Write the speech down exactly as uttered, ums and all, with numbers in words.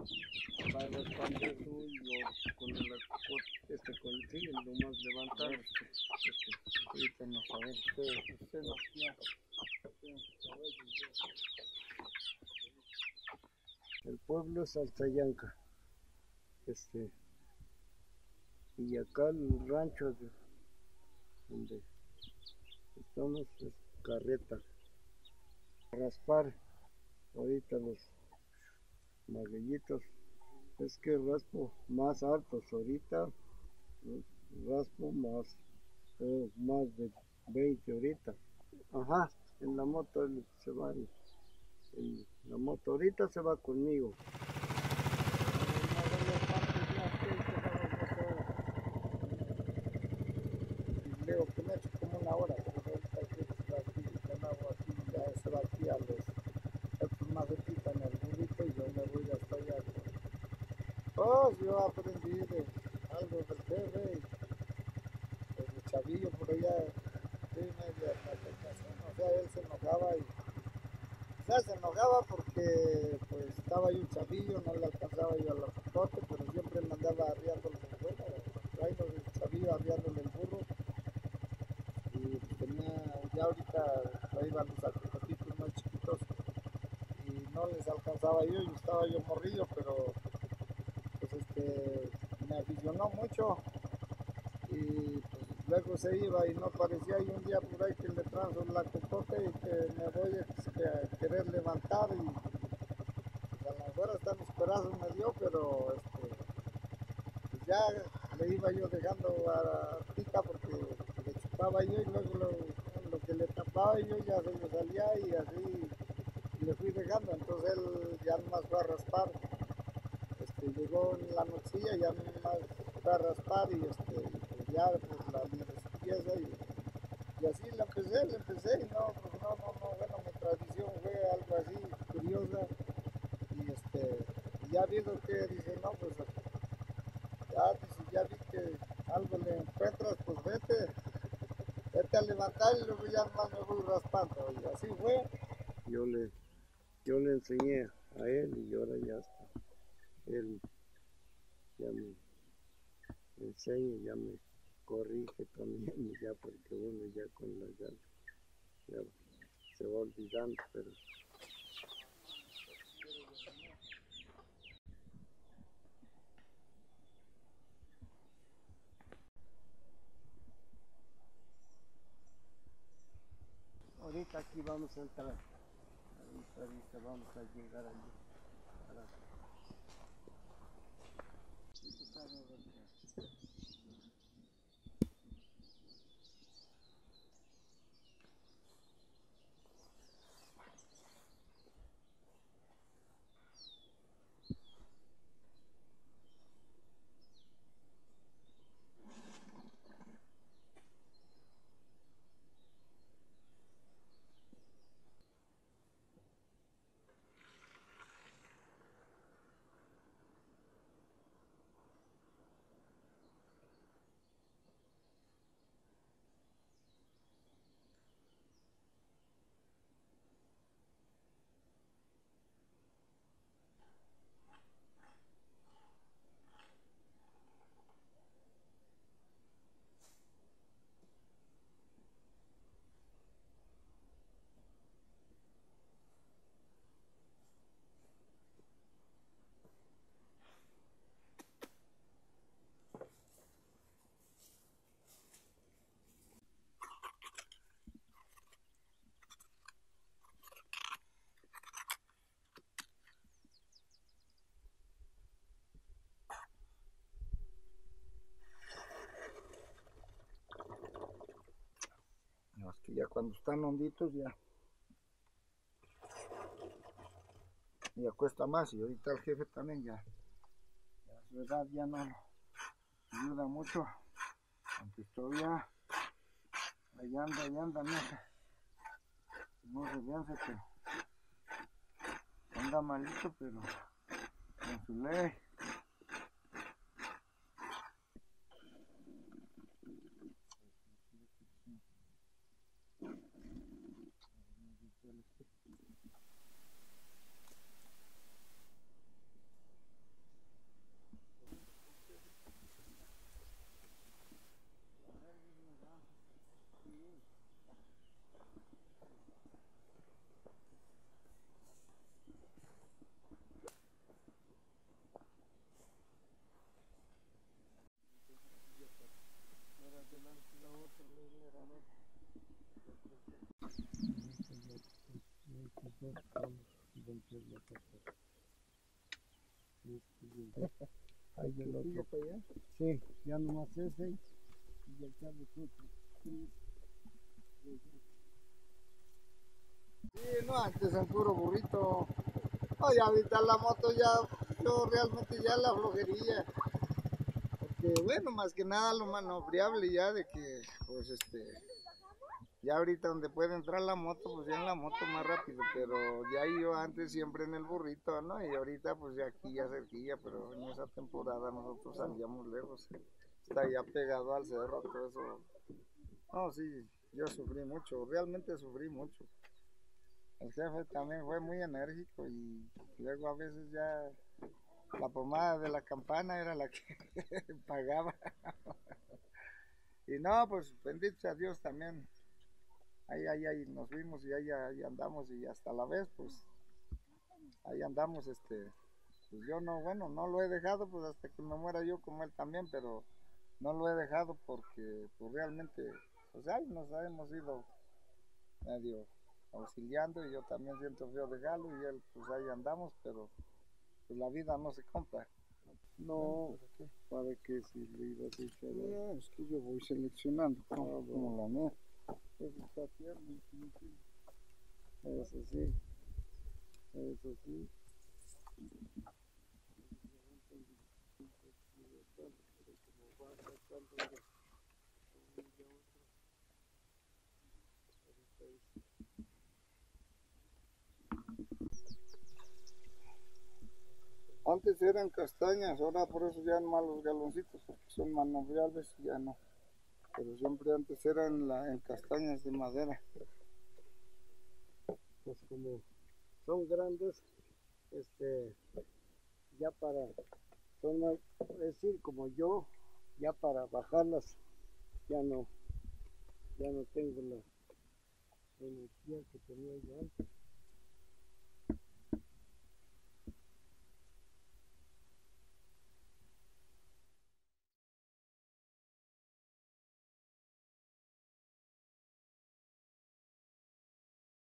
va raspando eso y yo con la co- este con el sí, lo más levantar este, este, ahorita no saber usted, usted no ya. El pueblo es Altayanca, este, y acá el rancho de, donde estamos es Carreta. Raspar ahorita los magueyitos, es que raspo más altos ahorita, raspo más, eh, más de veinte ahorita. Ajá, en la moto él se va, en, en la moto ahorita se va conmigo. Leo que me ha hecho como una hora, pero ahorita aquí se va aquí, el agua aquí, ya se va aquí a los otros más cerquita en el burrito y yo me voy hasta allá. Pues yo aprendí de algo del jefe, el chavillo por allá, de media maquetación, o sea, él se enojaba y o sea, se enojaba porque pues estaba yo un chavillo, no le alcanzaba yo a la popote, pero siempre me andaba arriándole, bueno, traigo el chavillo arriándole el burro. Y tenía, ya ahorita iban los acocotitos más chiquitos y no les alcanzaba yo, yo estaba yo morrillo, pero pues este, me aficionó mucho y pues luego se iba y no aparecía y un día por ahí que le transo la cocote y que me voy a, a querer levantar y pues, a lo mejor hasta mis pedazos me dio, pero este, pues ya le iba yo dejando a la tica porque le chupaba yo y luego lo, lo que le tapaba yo ya se me salía y así le fui dejando, entonces él ya nomás fue a raspar, este, llegó en la nochilla, ya nomás fue a raspar y este, pues ya pues la mi pieza y, y así la empecé, la empecé y no, pues no, no, no, bueno, mi tradición fue algo así curiosa y este, y ya viendo que dice, no, pues ya, dice, ya vi que algo le encuentras, pues vete, vete a levantar y luego ya nomás me voy raspando y así fue. Yo le Yo le enseñé a él y ahora ya está. Él ya me enseña, ya me corrige también, ya porque uno ya con la edad ya se va olvidando, pero ahorita aquí vamos a entrar, ahorita, ahorita vamos a llegar allí. Para... No, es que ya cuando están honditos ya, ya cuesta más y ahorita el jefe también ya, ya su edad ya no ayuda mucho, aunque todavía ahí anda, ahí anda, no se, no se vence que anda malito, pero con su ley. sigue para allá. Sí, ya nomás ese y ya está de fruto. Sí, no, antes en puro burrito. Oye, ahorita la moto ya, yo realmente ya la flojería. Porque bueno, más que nada lo maniobrable ya de que, pues este, ya ahorita donde puede entrar la moto, pues ya en la moto más rápido, pero ya yo antes siempre en el burrito, ¿no? Y ahorita pues ya aquí ya cerquilla, pero en esa temporada nosotros salíamos lejos. Está ya pegado al cerro, todo eso. No, sí, yo sufrí mucho, realmente sufrí mucho. El jefe también fue muy enérgico y luego a veces ya la pomada de la campana era la que pagaba. Y no, pues bendito sea Dios también. Ahí, ahí, ahí nos fuimos y ahí, ahí andamos y hasta la vez, pues ahí andamos, este, pues yo no, bueno, no lo he dejado, pues hasta que me muera yo como él también, pero no lo he dejado porque, pues realmente, pues ahí nos hemos ido medio auxiliando y yo también siento feo dejarlo y él, pues ahí andamos, pero pues la vida no se compra. No, Bueno, para que si le ibas a echar. no, es que yo voy seleccionando como, Ah, como la mía. Eso está tierno, sí, sí. Eso sí, eso sí. Antes eran castañas, ahora por eso ya no más los galoncitos, porque son maniobrables y ya no. Pero siempre antes eran la, en castañas de madera. Pues como son grandes, este, ya para, son más, es decir, como yo, ya para bajarlas, ya no, ya no tengo la energía que tenía yo antes.